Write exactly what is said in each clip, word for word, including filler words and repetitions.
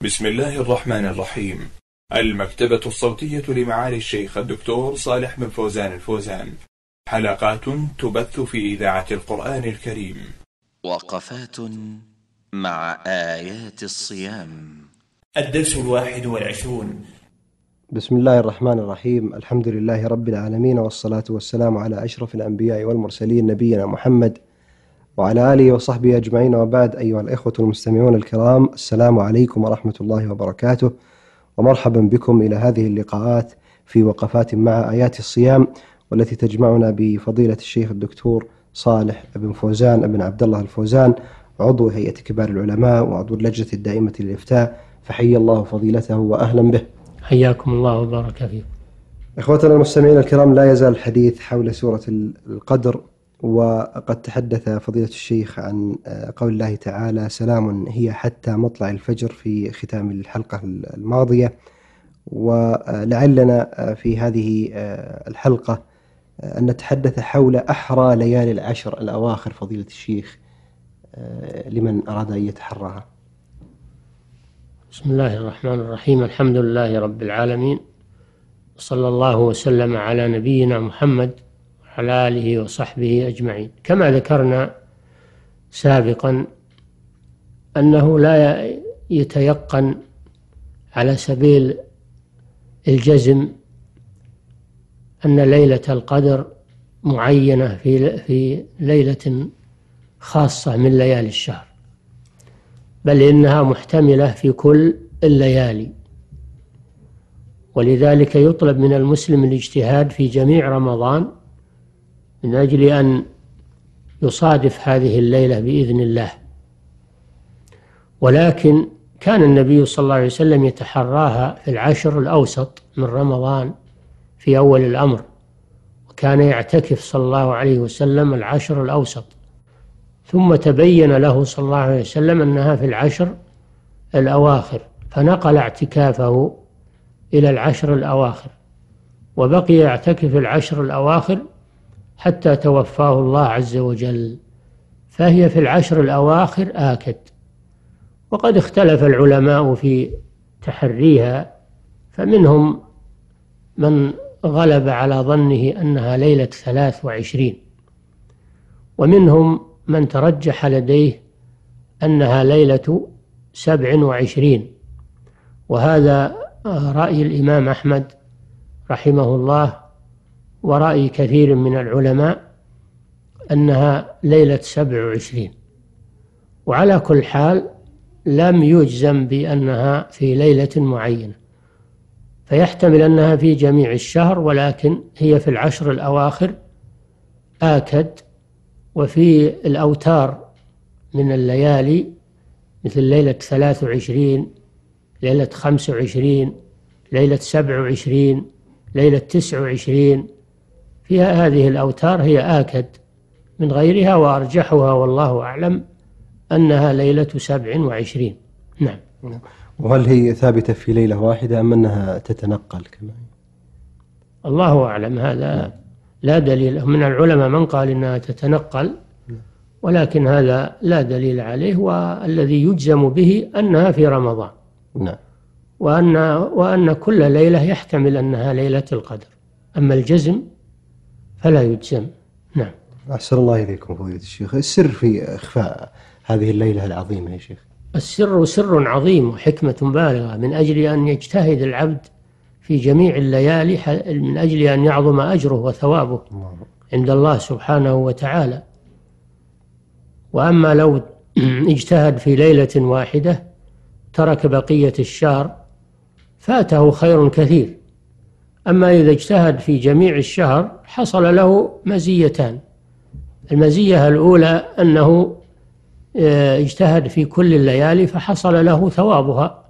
بسم الله الرحمن الرحيم. المكتبة الصوتية لمعالي الشيخ الدكتور صالح بن فوزان الفوزان، حلقات تبث في إذاعة القرآن الكريم. وقفات مع آيات الصيام. الدرس الواحد والعشرون. بسم الله الرحمن الرحيم. الحمد لله رب العالمين، والصلاة والسلام على أشرف الأنبياء والمرسلين نبينا محمد وعلى آله وصحبه أجمعين، وبعد. أيها الإخوة المستمعون الكرام، السلام عليكم ورحمة الله وبركاته، ومرحبا بكم إلى هذه اللقاءات في وقفات مع آيات الصيام، والتي تجمعنا بفضيلة الشيخ الدكتور صالح بن فوزان بن عبد الله الفوزان، عضو هيئة كبار العلماء وعضو اللجنة الدائمة للإفتاء، فحي الله فضيلته وأهلا به. حياكم الله وبارك فيكم. إخوتنا المستمعين الكرام، لا يزال الحديث حول سورة القدر، وقد تحدث فضيلة الشيخ عن قول الله تعالى: سلام هي حتى مطلع الفجر في ختام الحلقة الماضية. ولعلنا في هذه الحلقة أن نتحدث حول أحرى ليالي العشر الأواخر، فضيلة الشيخ، لمن أراد أن يتحراها. بسم الله الرحمن الرحيم. الحمد لله رب العالمين، صلى الله وسلم على نبينا محمد وعلى آله وصحبه أجمعين. كما ذكرنا سابقا أنه لا يتيقن على سبيل الجزم أن ليلة القدر معينة في في ليلة خاصة من ليالي الشهر، بل إنها محتملة في كل الليالي، ولذلك يطلب من المسلم الاجتهاد في جميع رمضان من أجل أن يصادف هذه الليلة بإذن الله. ولكن كان النبي صلى الله عليه وسلم يتحراها في العشر الأوسط من رمضان في أول الأمر، وكان يعتكف صلى الله عليه وسلم العشر الأوسط، ثم تبين له صلى الله عليه وسلم أنها في العشر الأواخر، فنقل اعتكافه إلى العشر الأواخر، وبقي يعتكف العشر الأواخر حتى توفاه الله عز وجل، فهي في العشر الأواخر آكد. وقد اختلف العلماء في تحريها، فمنهم من غلب على ظنه أنها ليلة ثلاث وعشرين، ومنهم من ترجح لديه أنها ليلة سبع وعشرين، وهذا رأي الإمام أحمد رحمه الله ورأي كثير من العلماء أنها ليلة سبع وعشرين. وعلى كل حال لم يجزم بأنها في ليلة معينة، فيحتمل أنها في جميع الشهر، ولكن هي في العشر الأواخر آكد. وفي الأوتار من الليالي مثل ليلة ثلاث وعشرين، ليلة خمس وعشرين، ليلة سبع وعشرين، ليلة تسع وعشرين، فيها هذه الأوتار هي آكد من غيرها، وأرجحها والله أعلم أنها ليلة سبع وعشرين. نعم. وهل هي ثابتة في ليلة واحدة أم أنها تتنقل كما؟ الله أعلم، هذا لا دليل. من العلماء من قال إنها تتنقل، ولكن هذا لا دليل عليه، والذي يجزم به أنها في رمضان. نعم. وأن وأن كل ليلة يحتمل أنها ليلة القدر، أما الجزم فلا يجزم. نعم. أحسن الله إليكم فضيلة الشيخ. السر في إخفاء هذه الليلة العظيمة يا شيخ؟ السر سر عظيم وحكمة بالغة، من أجل أن يجتهد العبد في جميع الليالي من أجل أن يعظم أجره وثوابه عند الله سبحانه وتعالى. وأما لو اجتهد في ليلة واحدة ترك بقية الشهر فاته خير كثير. أما إذا اجتهد في جميع الشهر حصل له مزيتان: المزية الأولى أنه اجتهد في كل الليالي فحصل له ثوابها،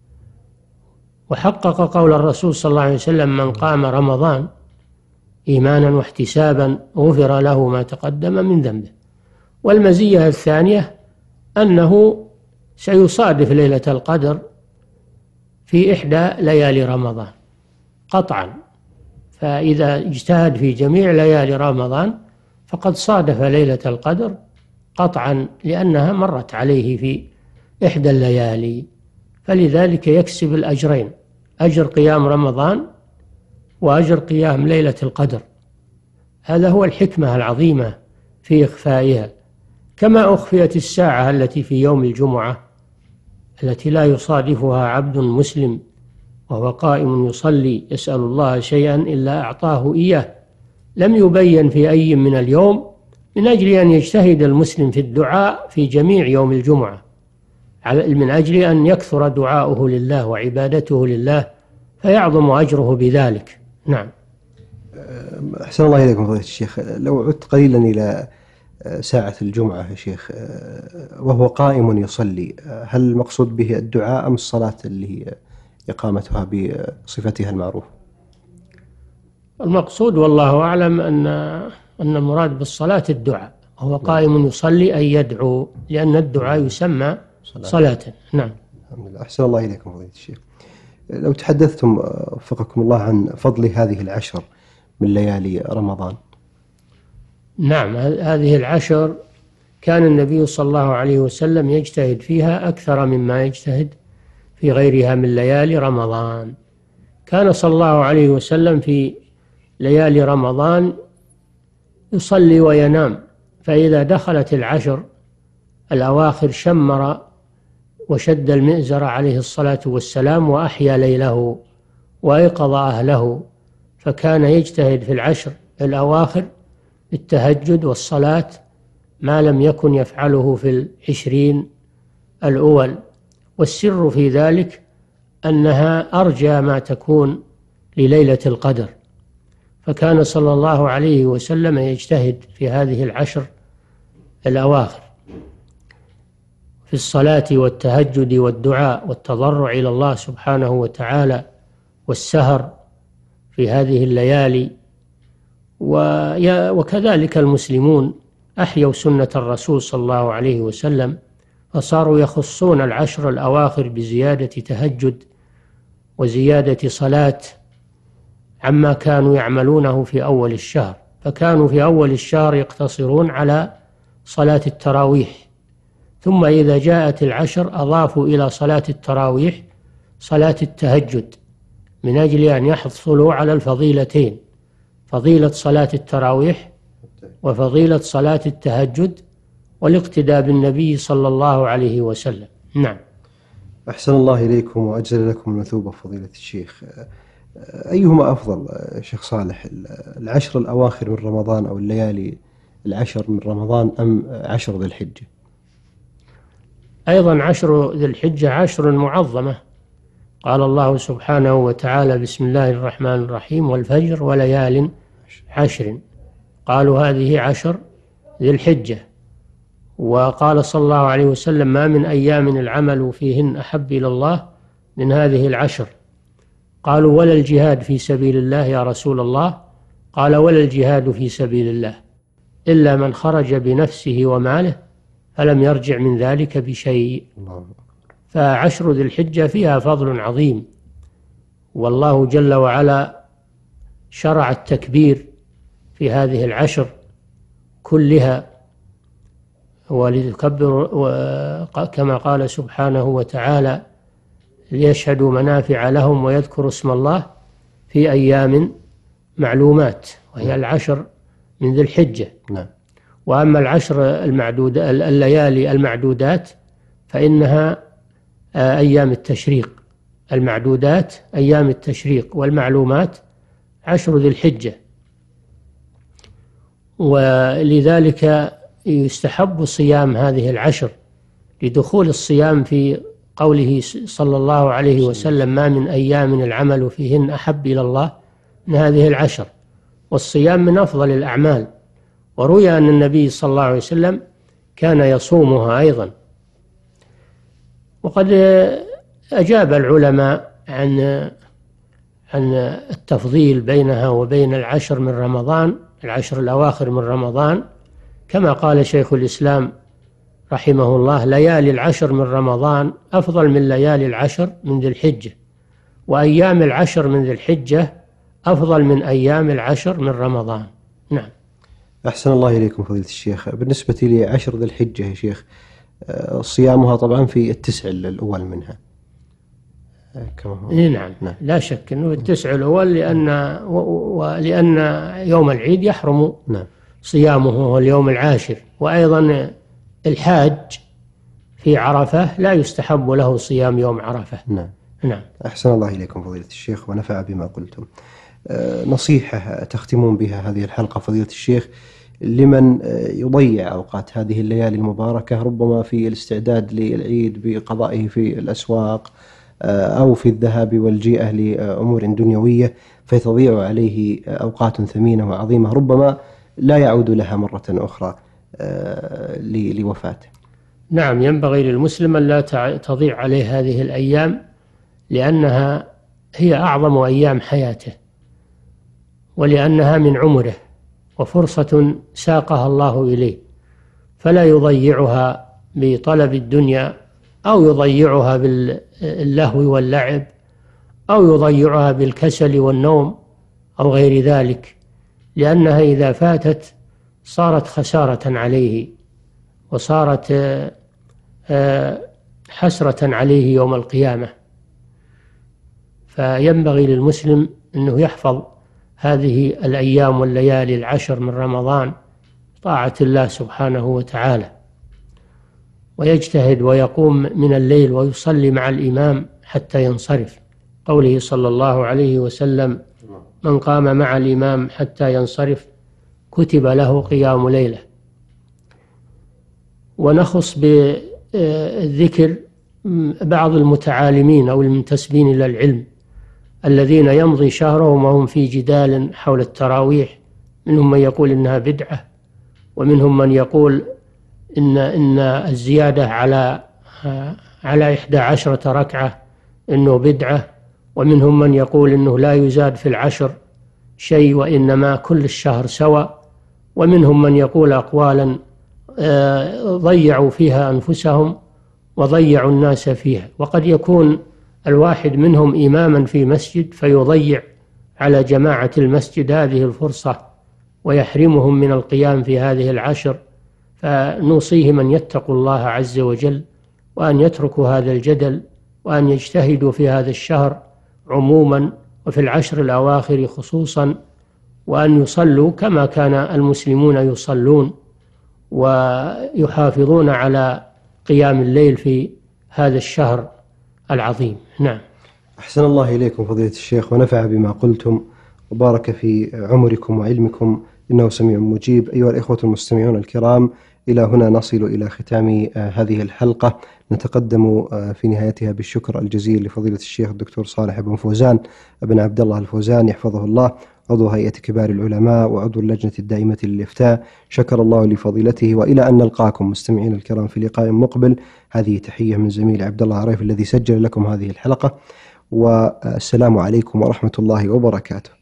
وحقق قول الرسول صلى الله عليه وسلم: من قام رمضان إيمانا واحتسابا غفر له ما تقدم من ذنبه. والمزية الثانية أنه سيصادف ليلة القدر في إحدى ليالي رمضان قطعا، فإذا اجتهد في جميع ليالي رمضان فقد صادف ليلة القدر قطعا، لأنها مرت عليه في إحدى الليالي. فلذلك يكسب الأجرين، أجر قيام رمضان وأجر قيام ليلة القدر. هذا هو الحكمة العظيمة في إخفائها، كما أخفيت الساعة التي في يوم الجمعة التي لا يصادفها عبد مسلم وهو قائم يصلي يسأل الله شيئا إلا أعطاه إياه، لم يبين في أي من اليوم، من أجل أن يجتهد المسلم في الدعاء في جميع يوم الجمعة، من أجل أن يكثر دعاؤه لله وعبادته لله فيعظم أجره بذلك. نعم. أحسن الله إليكم فضيلة الشيخ. لو عدت قليلا إلى ساعة الجمعة يا شيخ وهو قائم يصلي، هل المقصود به الدعاء أم الصلاة اللي هي إقامتها بصفتها المعروفة؟ المقصود والله أعلم أن أن المراد بالصلاة الدعاء، وهو قائم يصلي أي يدعو، لأن الدعاء يسمى صلاة. نعم. أحسن الله إليكم فضيلة الشيخ. لو تحدثتم وفقكم الله عن فضل هذه العشر من ليالي رمضان. نعم، هذه العشر كان النبي صلى الله عليه وسلم يجتهد فيها أكثر مما يجتهد في غيرها من ليالي رمضان. كان صلى الله عليه وسلم في ليالي رمضان يصلي وينام، فإذا دخلت العشر الأواخر شمر وشد المئزر عليه الصلاة والسلام وأحيا ليله وأيقظ أهله، فكان يجتهد في العشر الأواخر بالتهجد والصلاة ما لم يكن يفعله في العشرين الأول، والسر في ذلك أنها أرجى ما تكون لليلة القدر، فكان صلى الله عليه وسلم يجتهد في هذه العشر الأواخر في الصلاة والتهجد والدعاء والتضرع إلى الله سبحانه وتعالى والسهر في هذه الليالي. وكذلك المسلمون أحيوا سنة الرسول صلى الله عليه وسلم، فصاروا يخصون العشر الأواخر بزيادة تهجد وزيادة صلاة عما كانوا يعملونه في أول الشهر، فكانوا في أول الشهر يقتصرون على صلاة التراويح، ثم إذا جاءت العشر أضافوا إلى صلاة التراويح صلاة التهجد من أجل أن يحصلوا على الفضيلتين، فضيلة صلاة التراويح وفضيلة صلاة التهجد، والاقتداء بالنبي صلى الله عليه وسلم. نعم. أحسن الله إليكم وأجزل لكم المثوبة فضيلة الشيخ. أيهما أفضل شيخ صالح، العشر الأواخر من رمضان أو الليالي العشر من رمضان أم عشر ذي الحجة؟ أيضا عشر ذي الحجة عشر معظمة، قال الله سبحانه وتعالى: بسم الله الرحمن الرحيم والفجر وليال عشر، قالوا هذه عشر ذي الحجة. وقال صلى الله عليه وسلم: ما من أيام العمل فيهن أحب إلى الله من هذه العشر. قالوا: ولا الجهاد في سبيل الله يا رسول الله؟ قال: ولا الجهاد في سبيل الله إلا من خرج بنفسه وماله فلم يرجع من ذلك بشيء. فعشر ذي الحجة فيها فضل عظيم، والله جل وعلا شرع التكبير في هذه العشر كلها، ولتكبروا كما قال سبحانه وتعالى: ليشهدوا منافع لهم ويذكروا اسم الله في أيام معلومات، وهي العشر من ذي الحجة. نعم. وأما العشر المعدود الليالي المعدودات فإنها أيام التشريق، المعدودات أيام التشريق، والمعلومات عشر ذي الحجة. ولذلك يستحب صيام هذه العشر لدخول الصيام في قوله صلى الله عليه وسلم: ما من أيام العمل فيهن أحب إلى الله من هذه العشر. والصيام من أفضل الأعمال، وروي أن النبي صلى الله عليه وسلم كان يصومها أيضا. وقد أجاب العلماء عن عن التفضيل بينها وبين العشر من رمضان، العشر الأواخر من رمضان، كما قال شيخ الإسلام رحمه الله: ليالي العشر من رمضان أفضل من ليالي العشر من ذي الحجة، وأيام العشر من ذي الحجة أفضل من أيام العشر من رمضان. نعم. أحسن الله إليكم فضيلة الشيخ. بالنسبة لعشر ذي الحجة يا شيخ، صيامها طبعا في التسع الأول منها، كما هو. نعم. نعم لا شك أنه التسع الأول لأن ولأن يوم العيد يحرم نعم. صيامه هو اليوم العاشر، وأيضا الحاج في عرفة لا يستحب له صيام يوم عرفة. نعم. نعم. أحسن الله إليكم فضيلة الشيخ ونفع بما قلتم. نصيحة تختمون بها هذه الحلقة فضيلة الشيخ لمن يضيع أوقات هذه الليالي المباركة ربما في الاستعداد للعيد بقضائه في الأسواق أو في الذهاب والجيئة لأمور دنيوية، فتضيع عليه أوقات ثمينة وعظيمة ربما لا يعود لها مرة أخرى لوفاته. نعم، ينبغي للمسلم أن لا تضيع عليه هذه الأيام، لأنها هي أعظم أيام حياته، ولأنها من عمره وفرصة ساقها الله إليه، فلا يضيعها بطلب الدنيا أو يضيعها باللهو واللعب أو يضيعها بالكسل والنوم أو غير ذلك، لأنها إذا فاتت صارت خسارة عليه وصارت حسرة عليه يوم القيامة. فينبغي للمسلم أنه يحفظ هذه الأيام والليالي العشر من رمضان طاعة الله سبحانه وتعالى، ويجتهد ويقوم من الليل ويصلي مع الإمام حتى ينصرف، قوله صلى الله عليه وسلم: من قام مع الإمام حتى ينصرف كتب له قيام ليلة. ونخص بالذكر بعض المتعالمين أو المنتسبين إلى العلم الذين يمضي شهرهم وهم في جدال حول التراويح، منهم من يقول إنها بدعة، ومنهم من يقول إن إن الزيادة على على إحدى عشرة ركعة إنه بدعة، ومنهم من يقول إنه لا يزاد في العشر شيء وإنما كل الشهر سواء، ومنهم من يقول أقوالا ضيعوا فيها أنفسهم وضيعوا الناس فيها. وقد يكون الواحد منهم إماما في مسجد فيضيع على جماعة المسجد هذه الفرصة ويحرمهم من القيام في هذه العشر، فنوصيهم أن يتقوا الله عز وجل وأن يتركوا هذا الجدل وأن يجتهدوا في هذا الشهر عموما وفي العشر الأواخر خصوصا، وأن يصلوا كما كان المسلمون يصلون ويحافظون على قيام الليل في هذا الشهر العظيم. نعم. أحسن الله إليكم فضيلة الشيخ ونفع بما قلتم وبارك في عمركم وعلمكم، إنه سميع مجيب. أيها الإخوة المستمعون الكرام، إلى هنا نصل إلى ختام هذه الحلقة. نتقدم في نهايتها بالشكر الجزيل لفضيلة الشيخ الدكتور صالح بن فوزان بن عبد الله الفوزان يحفظه الله، عضو هيئة كبار العلماء وعضو اللجنة الدائمة للإفتاء. شكر الله لفضيلته، وإلى أن نلقاكم مستمعين الكرام في لقاء مقبل. هذه تحية من زميل عبد الله عريف الذي سجل لكم هذه الحلقة، والسلام عليكم ورحمة الله وبركاته.